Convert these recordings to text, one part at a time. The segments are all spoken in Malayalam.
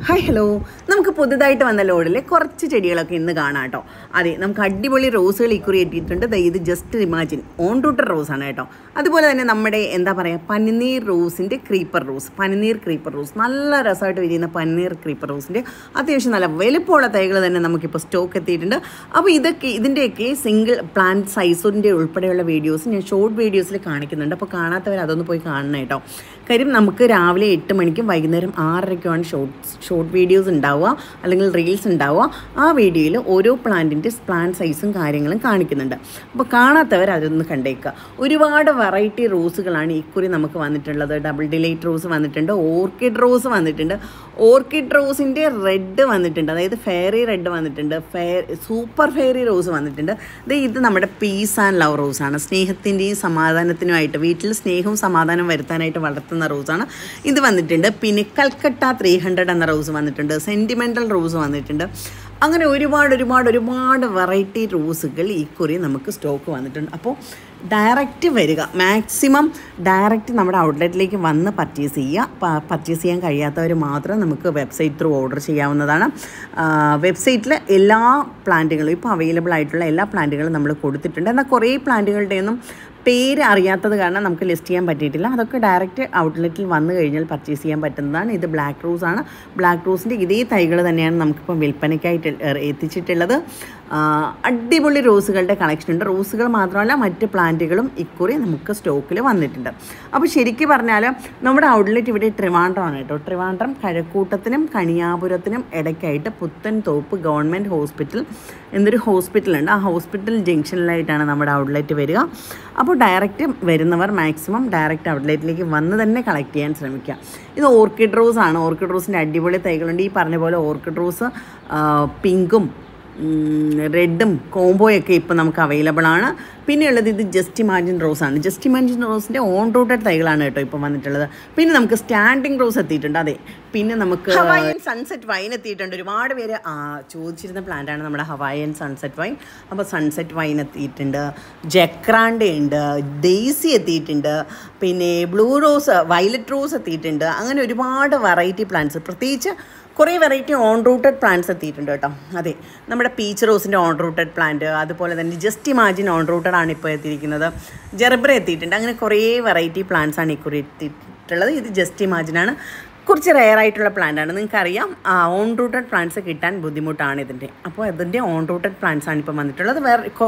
ഹായ് ഹലോ, നമുക്ക് പുതുതായിട്ട് വന്ന ലോഡിൽ കുറച്ച് ചെടികളൊക്കെ ഇന്ന് കാണാം കേട്ടോ. അതെ, നമുക്ക് അടിപൊളി റോസുകൾ ഇക്കുറി എത്തിയിട്ടുണ്ട്. ഇത് ജസ്റ്റ് ഇമാജിൻ ഓൺ റൂട്ടഡ് റോസാണ് കേട്ടോ. അതുപോലെ തന്നെ നമ്മുടെ എന്താ പറയുക, പനിനീർ റോസിൻ്റെ ക്രീപ്പർ റോസ്, പനിനീർ ക്രീപ്പർ റോസ്, നല്ല രസമായിട്ട് വിരിയുന്ന പനിനീർ ക്രീപ്പർ റോസിൻ്റെ അത്യാവശ്യം നല്ല വലുപ്പമുള്ള തൈകൾ തന്നെ നമുക്കിപ്പോൾ സ്റ്റോക്ക് എത്തിയിട്ടുണ്ട്. അപ്പോൾ ഇതിൻ്റെയൊക്കെ സിംഗിൾ പ്ലാന്റ് സൈസിൻ്റെ ഉൾപ്പെടെയുള്ള വീഡിയോസ് ഞാൻ ഷോർട്ട് വീഡിയോസിൽ കാണിക്കുന്നുണ്ട്. അപ്പോൾ കാണാത്തവർ അതൊന്ന് പോയി കാണണം കേട്ടോ. കാര്യം നമുക്ക് രാവിലെ 8 മണിക്കും വൈകുന്നേരം 6:30ക്കുമാണ് ഷോർട്ട് വീഡിയോസ് ഉണ്ടാവുക, അല്ലെങ്കിൽ റീൽസ് ഉണ്ടാവുക. ആ വീഡിയോയിൽ ഓരോ പ്ലാന്റ് സൈസും കാര്യങ്ങളും കാണിക്കുന്നുണ്ട്. അപ്പോൾ കാണാത്തവർ അതൊന്ന് കണ്ടേക്കുക. ഒരുപാട് വെറൈറ്റി റോസുകളാണ് ഇക്കുറി നമുക്ക് വന്നിട്ടുള്ളത്. ഡബിൾ ഡിലൈറ്റ് റോസ് വന്നിട്ടുണ്ട്, ഓർക്കിഡ് റോസ് വന്നിട്ടുണ്ട്, ഓർക്കിഡ് റോസിൻ്റെ റെഡ് വന്നിട്ടുണ്ട്, അതായത് ഫെയറി റെഡ് വന്നിട്ടുണ്ട്, സൂപ്പർ ഫെയറി റോസ് വന്നിട്ടുണ്ട്. ഇത് നമ്മുടെ പീസ് ആൻഡ് ലവ് റോസാണ്. സ്നേഹത്തിൻ്റെയും സമാധാനത്തിനുമായിട്ട്, വീട്ടിൽ സ്നേഹവും സമാധാനം വരുത്താനായിട്ട് വളർത്തുന്ന റോസാണ് ഇത് വന്നിട്ടുണ്ട്. പിന്നെ കൽക്കട്ട 300 എന്ന റോസ് വന്നിട്ടുണ്ട്, സെൻറ്റിമെൻ്റൽ റോസ് വന്നിട്ടുണ്ട്. അങ്ങനെ ഒരുപാട് വെറൈറ്റി റോസുകൾ ഇക്കുറി നമുക്ക് സ്റ്റോക്ക് വന്നിട്ടുണ്ട്. അപ്പോൾ ഡയറക്റ്റ് വരിക, മാക്സിമം ഡയറക്റ്റ് നമ്മുടെ ഔട്ട്ലെറ്റിലേക്ക് വന്ന് പർച്ചേസ് ചെയ്യാൻ കഴിയാത്തവർ മാത്രം നമുക്ക് വെബ്സൈറ്റ് ത്രൂ ഓർഡർ ചെയ്യാവുന്നതാണ്. വെബ്സൈറ്റിൽ എല്ലാ പ്ലാന്റുകളും ഇപ്പോൾ അവൈലബിൾ ആയിട്ടുള്ള എല്ലാ പ്ലാന്റുകളും നമ്മൾ കൊടുത്തിട്ടുണ്ട്. എന്നാൽ കുറേ പ്ലാന്റുകളുടെയൊന്നും പേര് അറിയാത്തത് കാരണം നമുക്ക് ലിസ്റ്റ് ചെയ്യാൻ പറ്റിയിട്ടില്ല. അതൊക്കെ ഡയറക്റ്റ് ഔട്ട്ലെറ്റിൽ വന്നു കഴിഞ്ഞാൽ പർച്ചേസ് ചെയ്യാൻ പറ്റുന്നതാണ്. ഇത് ബ്ലാക്ക് റോസാണ്. ബ്ലാക്ക് റോസിൻ്റെ ഇതേ തൈകൾ തന്നെയാണ് നമുക്കിപ്പോൾ വിൽപ്പനയ്ക്കായിട്ട് എത്തിച്ചിട്ടുള്ളത്. അടിപൊളി റോസുകളുടെ കളക്ഷൻ ഉണ്ട്. റോസുകൾ മാത്രമല്ല, മറ്റ് പ്ലാന്റുകളും ഇക്കുറി നമുക്ക് സ്റ്റോക്കിൽ വന്നിട്ടുണ്ട്. അപ്പോൾ ശരിക്കും പറഞ്ഞാൽ നമ്മുടെ ഔട്ട്ലെറ്റ് ഇവിടെ ട്രിവാൻഡ്രമാണ് കേട്ടോ. ട്രിവാൻഡ്രം കഴക്കൂട്ടത്തിനും കണിയാപുരത്തിനും ഇടയ്ക്കായിട്ട് പുത്തൻതോപ്പ് ഗവൺമെൻറ് ഹോസ്പിറ്റൽ എന്നൊരു ഹോസ്പിറ്റലുണ്ട്. ആ ഹോസ്പിറ്റൽ ജംഗ്ഷനിലായിട്ടാണ് നമ്മുടെ ഔട്ട്ലെറ്റ് വരിക. അപ്പോൾ ഡയറക്റ്റ് വരുന്നവർ മാക്സിമം ഡയറക്റ്റ് ഔട്ട്ലെറ്റിലേക്ക് വന്ന് തന്നെ കളക്ട് ചെയ്യാൻ ശ്രമിക്കുക. ഇത് ഓർക്കിഡ് റോസാണ്. ഓർക്കിഡ് റോസിൻ്റെ അടിപൊളി തൈകളുണ്ട്. ഈ പറഞ്ഞ പോലെ ഓർക്കിഡ് റോസ് പിങ്കും റെഡും കോംബോയൊക്കെ ഇപ്പോൾ നമുക്ക് അവൈലബിൾ ആണ്. പിന്നെയുള്ളത് ഇത് ജസ്റ്റ് ഇമാജിൻ റോസാണ്. ജസ്റ്റ് ഇമാജിൻ റോസിൻ്റെ ഓൺ റൂട്ടഡ് തൈകളാണ് കേട്ടോ ഇപ്പോൾ വന്നിട്ടുള്ളത്. പിന്നെ നമുക്ക് സ്റ്റാൻഡിങ് റോസ് എത്തിയിട്ടുണ്ട്. അതെ, പിന്നെ നമുക്ക് ഹവായിയൻ സൺസെറ്റ് വൈൻ എത്തിയിട്ടുണ്ട്. ഒരുപാട് പേര് ചോദിച്ചിരുന്ന പ്ലാന്റാണ് നമ്മുടെ ഹവായിയൻ സൺസെറ്റ് വൈൻ. അപ്പോൾ സൺസെറ്റ് വൈൻ എത്തിയിട്ടുണ്ട്, ജക്രാൻഡ ഉണ്ട്, ഡെയ്സി എത്തിയിട്ടുണ്ട്, പിന്നെ ബ്ലൂ റോസ്, വയലറ്റ് റോസ് എത്തിയിട്ടുണ്ട്. അങ്ങനെ ഒരുപാട് വെറൈറ്റി പ്ലാന്റ്സ്, പ്രത്യേകിച്ച് കുറേ വെറൈറ്റി ഓൺ റൂട്ടഡ് പ്ലാന്റ്സ് എത്തിയിട്ടുണ്ട് കേട്ടോ. അതെ, നമ്മുടെ പീച്ച് റോസിൻ്റെ ഓൺ റൂട്ടഡ് പ്ലാന്റ്, അതുപോലെ തന്നെ ജസ്റ്റ് ഇമാജിൻ ഓൺ റൂട്ടഡ് ആണ് ഇപ്പോൾ എത്തിയിരിക്കുന്നത്. ജെർബ്ര എത്തിയിട്ടുണ്ട്. അങ്ങനെ കുറേ വെറൈറ്റി പ്ലാന്റ്സ് ആണ് ഇക്കുറി എത്തിയിട്ടുള്ളത്. ഇത് ജസ്റ്റ് ഇമാജിനാണ്. കുറച്ച് റെയർ ആയിട്ടുള്ള പ്ലാന്റാണ്. നിങ്ങൾക്കറിയാം, ഓൺ റൂട്ടഡ് പ്ലാന്റ്സ് കിട്ടാൻ ബുദ്ധിമുട്ടാണ് ഇതിൻ്റെ. അപ്പോൾ അതിൻ്റെ ഓൺ റൂട്ടഡ് പ്ലാന്റ്സ് ആണ് ഇപ്പോൾ വന്നിട്ടുള്ളത്.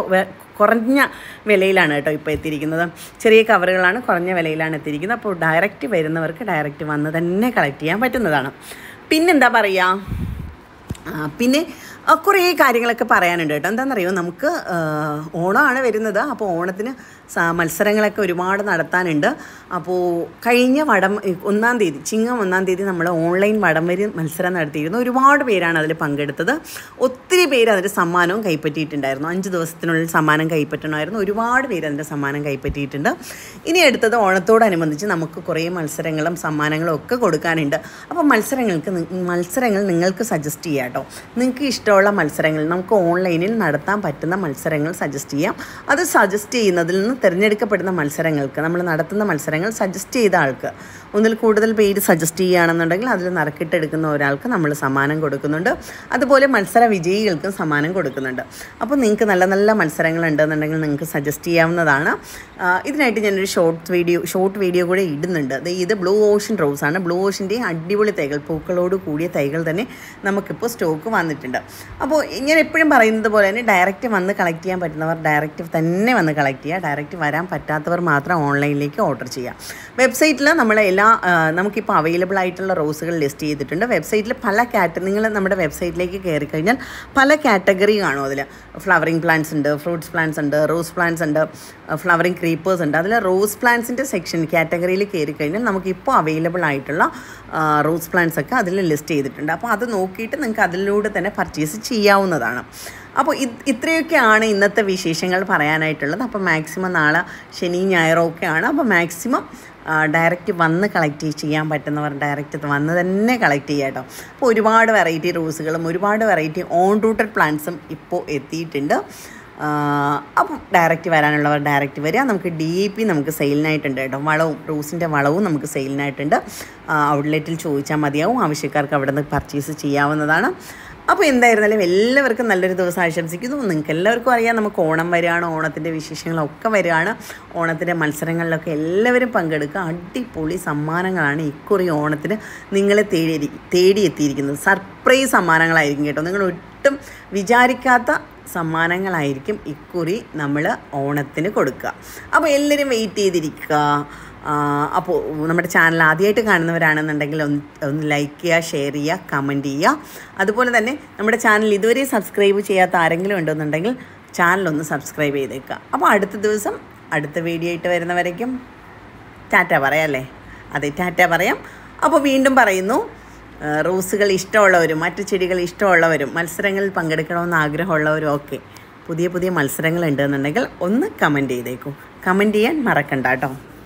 കുറഞ്ഞ വിലയിലാണ് കേട്ടോ ഇപ്പോൾ എത്തിയിരിക്കുന്നത്. ചെറിയ കവറുകളാണ്, കുറഞ്ഞ വിലയിലാണ് എത്തിയിരിക്കുന്നത്. അപ്പോൾ ഡയറക്റ്റ് വരുന്നവർക്ക് ഡയറക്റ്റ് വന്ന് തന്നെ കളക്ട് ചെയ്യാൻ പറ്റുന്നതാണ്. പിന്നെന്താ പറയുക, പിന്നെ കുറേ കാര്യങ്ങളൊക്കെ പറയാനുണ്ട് കേട്ടോ. എന്താണെന്നറിയോ, നമുക്ക് ഓണമാണ് വരുന്നത്. അപ്പോൾ ഓണത്തിന് മത്സരങ്ങളൊക്കെ ഒരുപാട് നടത്താനുണ്ട്. അപ്പോൾ കഴിഞ്ഞ ചിങ്ങം 1-ാം തീയതി നമ്മൾ ഓൺലൈൻ വടംവലി മത്സരം നടത്തിയിരുന്നു. ഒരുപാട് പേരാണ് അതിൽ പങ്കെടുത്തത്. ഒത്തിരി പേര് അതിൻ്റെ സമ്മാനവും കൈപ്പറ്റിയിട്ടുണ്ടായിരുന്നു. 5 ദിവസത്തിനുള്ളിൽ സമ്മാനം കൈപ്പറ്റണമായിരുന്നു. ഒരുപാട് പേര് അതിൻ്റെ സമ്മാനം കൈപ്പറ്റിയിട്ടുണ്ട്. ഇനി അടുത്തത് ഓണത്തോടനുബന്ധിച്ച് നമുക്ക് കുറേ മത്സരങ്ങളും സമ്മാനങ്ങളും ഒക്കെ കൊടുക്കാനുണ്ട്. അപ്പോൾ മത്സരങ്ങൾ നിങ്ങൾക്ക് സജസ്റ്റ് ചെയ്യാം കേട്ടോ. നിങ്ങൾക്ക് ഇഷ്ടമുള്ള മത്സരങ്ങൾ, നമുക്ക് ഓൺലൈനിൽ നടത്താൻ പറ്റുന്ന മത്സരങ്ങൾ സജസ്റ്റ് ചെയ്യാം. അത് സജസ്റ്റ് ചെയ്യുന്നതിൽ നിന്ന് തിരഞ്ഞെടുക്കപ്പെടുന്ന മത്സരങ്ങൾക്ക്, നമ്മൾ നടത്തുന്ന മത്സരങ്ങൾ സജസ്റ്റ് ചെയ്ത ആൾക്ക്, ഒന്നിൽ കൂടുതൽ പേര് സജസ്റ്റ് ചെയ്യുകയാണെന്നുണ്ടെങ്കിൽ അതിൽ നറുക്കിട്ടെടുക്കുന്ന ഒരാൾക്ക് നമ്മൾ സമ്മാനം കൊടുക്കുന്നുണ്ട്. അതുപോലെ മത്സര വിജയികൾക്കും സമ്മാനം കൊടുക്കുന്നുണ്ട്. അപ്പോൾ നിങ്ങൾക്ക് നല്ല നല്ല മത്സരങ്ങൾ ഉണ്ടെന്നുണ്ടെങ്കിൽ നിങ്ങൾക്ക് സജസ്റ്റ് ചെയ്യാവുന്നതാണ്. ഇതിനായിട്ട് ഞാനൊരു ഷോർട്ട് വീഡിയോ കൂടെ ഇടുന്നുണ്ട്. ഇത് ബ്ലൂ ഓഷൻ റോസാണ്. ബ്ലൂ ഓഷൻ്റെ അടിപൊളി തൈകൾ, പൂക്കളോട് കൂടിയ തൈകൾ തന്നെ നമുക്കിപ്പോൾ സ്റ്റോക്ക് വന്നിട്ടുണ്ട്. അപ്പോൾ ഞാൻ എപ്പോഴും പറയുന്നത് പോലെ തന്നെ ഡയറക്റ്റ് വന്ന് കളക്ട് ചെയ്യാൻ പറ്റുന്നവർ ഡയറക്റ്റ് തന്നെ വന്ന് കളക്ട് ചെയ്യുക. ഡയറക്റ്റ് വരാൻ പറ്റാത്തവർ മാത്രം ഓൺലൈനിലേക്ക് ഓർഡർ ചെയ്യുക. വെബ്സൈറ്റിൽ നമ്മൾ നമുക്കിപ്പോൾ അവൈലബിൾ ആയിട്ടുള്ള റോസുകൾ ലിസ്റ്റ് ചെയ്തിട്ടുണ്ട്. വെബ്സൈറ്റിൽ പല നിങ്ങൾ നമ്മുടെ വെബ്സൈറ്റിലേക്ക് കയറി കഴിഞ്ഞാൽ പല കാറ്റഗറി കാണും. അതിൽ ഫ്ലവറിങ് പ്ലാന്റ്സ് ഉണ്ട്, ഫ്രൂട്ട്സ് പ്ലാന്റ്സ് ഉണ്ട്, റോസ് പ്ലാന്റ്സ് ഉണ്ട്, ഫ്ലവറിങ് ക്രീപ്പേഴ്സ് ഉണ്ട്. അതിൽ റോസ് പ്ലാന്റ്സിൻ്റെ സെക്ഷൻ കാറ്റഗറിയിൽ കയറി കഴിഞ്ഞാൽ നമുക്കിപ്പോൾ അവൈലബിൾ ആയിട്ടുള്ള റോസ് പ്ലാന്റ്സ് ഒക്കെ അതിൽ ലിസ്റ്റ് ചെയ്തിട്ടുണ്ട്. അപ്പോൾ അത് നോക്കിയിട്ട് നിങ്ങൾക്ക് അതിലൂടെ തന്നെ പർച്ചേസ് ചെയ്യാവുന്നതാണ്. അപ്പോൾ ഇത്രയൊക്കെയാണ് ഇന്നത്തെ വിശേഷങ്ങൾ പറയാനായിട്ടുള്ളത്. അപ്പോൾ മാക്സിമം നാളെ ശനി ഞായറൊക്കെയാണ്. അപ്പോൾ മാക്സിമം ഡയറക്റ്റ് വന്ന് കളക്ട് ചെയ്യാൻ പറ്റുന്നവർ ഡയറക്റ്റ് വന്ന് തന്നെ കളക്ട് ചെയ്യുക കേട്ടോ. അപ്പോൾ ഒരുപാട് വെറൈറ്റി റോസുകളും ഒരുപാട് വെറൈറ്റി ഓൺ റൂട്ടഡ് പ്ലാന്റ്സും ഇപ്പോൾ എത്തിയിട്ടുണ്ട്. അപ്പം ഡയറക്റ്റ് വരാനുള്ളവർ ഡയറക്റ്റ് വരിക. നമുക്ക് DAP നമുക്ക് സെയിലിനായിട്ടുണ്ട് കേട്ടോ. റോസിൻ്റെ വളവും നമുക്ക് സെയിലിനായിട്ടുണ്ട്. ഔട്ട്ലെറ്റിൽ ചോദിച്ചാൽ മതിയാവും. ആവശ്യക്കാർക്ക് അവിടെ നിന്ന് പർച്ചേസ് ചെയ്യാവുന്നതാണ്. അപ്പോൾ എന്തായിരുന്നാലും എല്ലാവർക്കും നല്ലൊരു ദിവസം ആശംസിക്കുന്നു. നിങ്ങൾക്ക് എല്ലാവർക്കും അറിയാം, നമുക്ക് ഓണം വരികയാണ്, ഓണത്തിൻ്റെ വിശേഷങ്ങളൊക്കെ വരികയാണ്. ഓണത്തിൻ്റെ മത്സരങ്ങളിലൊക്കെ എല്ലാവരും പങ്കെടുക്കുക. അടിപൊളി സമ്മാനങ്ങളാണ് ഇക്കുറി ഓണത്തിന് നിങ്ങളെ തേടിയെത്തിയിരിക്കുന്നത്. സർപ്രൈസ് സമ്മാനങ്ങളായിരിക്കും കേട്ടോ. നിങ്ങൾ ഒട്ടും വിചാരിക്കാത്ത സമ്മാനങ്ങളായിരിക്കും ഇക്കുറി നമ്മൾ ഓണത്തിന് കൊടുക്കുക. അപ്പോൾ എല്ലാവരും വെയിറ്റ് ചെയ്തിരിക്കുക. അപ്പോൾ നമ്മുടെ ചാനൽ ആദ്യമായിട്ട് കാണുന്നവരാണെന്നുണ്ടെങ്കിൽ ഒന്ന് ലൈക്ക് ചെയ്യുക, ഷെയർ ചെയ്യുക, കമൻറ്റ് ചെയ്യുക. അതുപോലെ തന്നെ നമ്മുടെ ചാനൽ ഇതുവരെ സബ്സ്ക്രൈബ് ചെയ്യാത്ത ആരെങ്കിലും ഉണ്ടെന്നുണ്ടെങ്കിൽ ചാനലൊന്ന് സബ്സ്ക്രൈബ് ചെയ്തേക്കുക. അപ്പോൾ അടുത്ത ദിവസം അടുത്ത വീഡിയോ ആയിട്ട് വരുന്നവരേക്കും ടാറ്റ പറയാം അല്ലേ? അതെ, ടാറ്റ പറയാം. അപ്പോൾ വീണ്ടും പറയുന്നു, റോസുകൾ ഇഷ്ടമുള്ളവരും മറ്റു ചെടികൾ ഇഷ്ടമുള്ളവരും മത്സരങ്ങളിൽ പങ്കെടുക്കണമെന്ന് ആഗ്രഹമുള്ളവരും ഒക്കെ പുതിയ പുതിയ മത്സരങ്ങൾ ഉണ്ടെന്നുണ്ടെങ്കിൽ ഒന്ന് കമൻറ്റ് ചെയ്തേക്കൂ. കമൻറ്റ് ചെയ്യാൻ മറക്കണ്ട കേട്ടോ.